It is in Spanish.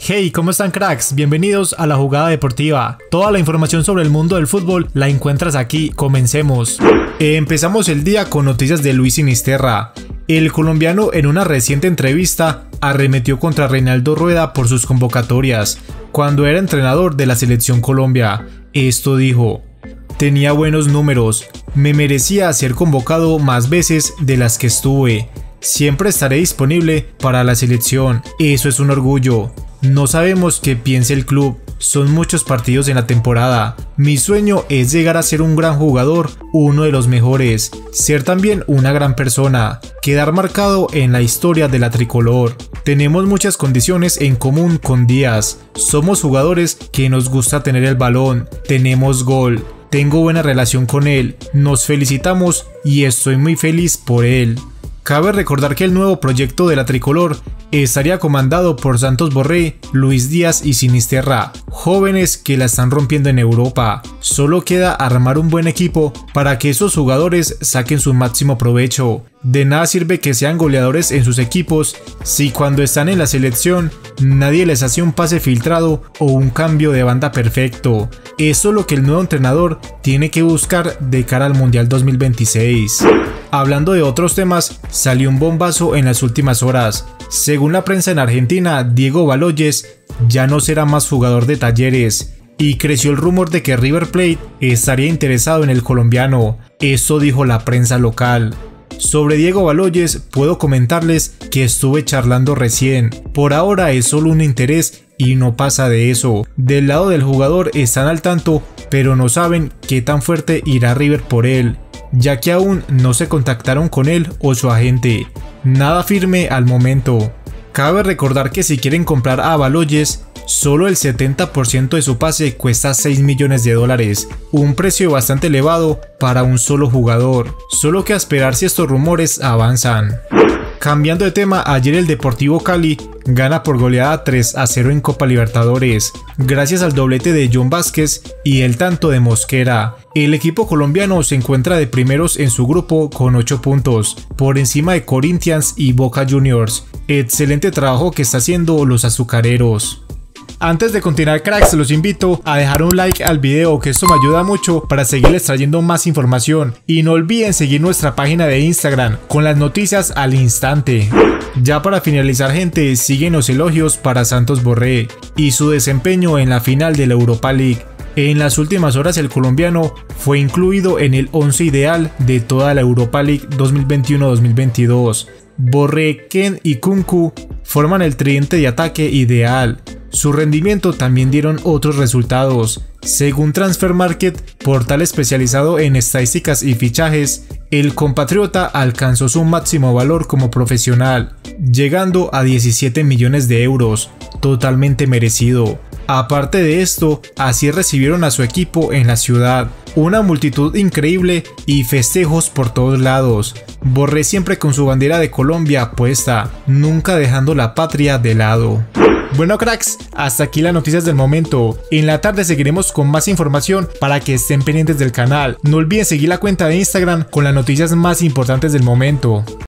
Hey, ¿cómo están, cracks? Bienvenidos a La Jugada Deportiva. Toda la información sobre el mundo del fútbol la encuentras aquí. Comencemos. Empezamos el día con noticias de Luis Sinisterra. El colombiano, en una reciente entrevista, arremetió contra Reinaldo Rueda por sus convocatorias cuando era entrenador de la Selección Colombia. Esto dijo: tenía buenos números, me merecía ser convocado más veces de las que estuve. Siempre estaré disponible para la selección, eso es un orgullo. No sabemos qué piense el club, son muchos partidos en la temporada. Mi sueño es llegar a ser un gran jugador, uno de los mejores, ser también una gran persona, quedar marcado en la historia de la tricolor. Tenemos muchas condiciones en común con Díaz, somos jugadores que nos gusta tener el balón, tenemos gol, tengo buena relación con él, nos felicitamos y estoy muy feliz por él. Cabe recordar que el nuevo proyecto de la tricolor estaría comandado por Santos Borré, Luis Díaz y Sinisterra, jóvenes que la están rompiendo en Europa. Solo queda armar un buen equipo para que esos jugadores saquen su máximo provecho. De nada sirve que sean goleadores en sus equipos si cuando están en la selección nadie les hace un pase filtrado o un cambio de banda perfecto. Eso es lo que el nuevo entrenador tiene que buscar de cara al Mundial 2026. Hablando de otros temas, salió un bombazo en las últimas horas. Según la prensa en Argentina, Diego Baloyes ya no será más jugador de Talleres y creció el rumor de que River Plate estaría interesado en el colombiano. Eso dijo la prensa local. Sobre Diego Baloyes puedo comentarles que estuve charlando recién. Por ahora es solo un interés y no pasa de eso. Del lado del jugador están al tanto, pero no saben qué tan fuerte irá River por él, ya que aún no se contactaron con él o su agente. Nada firme al momento. Cabe recordar que si quieren comprar a Baloyes, solo el 70% de su pase cuesta $6 millones, un precio bastante elevado para un solo jugador. Solo que a esperar si estos rumores avanzan. Cambiando de tema, ayer el Deportivo Cali gana por goleada 3-0 en Copa Libertadores, gracias al doblete de John Vázquez y el tanto de Mosquera. El equipo colombiano se encuentra de primeros en su grupo con 8 puntos, por encima de Corinthians y Boca Juniors. Excelente trabajo que está haciendo los azucareros. Antes de continuar, cracks, los invito a dejar un like al video, que esto me ayuda mucho para seguirles trayendo más información. Y no olviden seguir nuestra página de Instagram con las noticias al instante. Ya para finalizar, gente, siguen los elogios para Santos Borré y su desempeño en la final de la Europa League. En las últimas horas el colombiano fue incluido en el 11 ideal de toda la Europa League 2021-2022. Borré, Ken y Kunku forman el tridente de ataque ideal. Su rendimiento también dieron otros resultados. Según Transfer Market, portal especializado en estadísticas y fichajes, el compatriota alcanzó su máximo valor como profesional, llegando a 17 millones de euros, totalmente merecido. Aparte de esto, así recibieron a su equipo en la ciudad, una multitud increíble y festejos por todos lados. Borré siempre con su bandera de Colombia puesta, nunca dejando la patria de lado. Bueno, cracks, hasta aquí las noticias del momento. En la tarde seguiremos con más información para que estén pendientes del canal. No olviden seguir la cuenta de Instagram con las noticias más importantes del momento.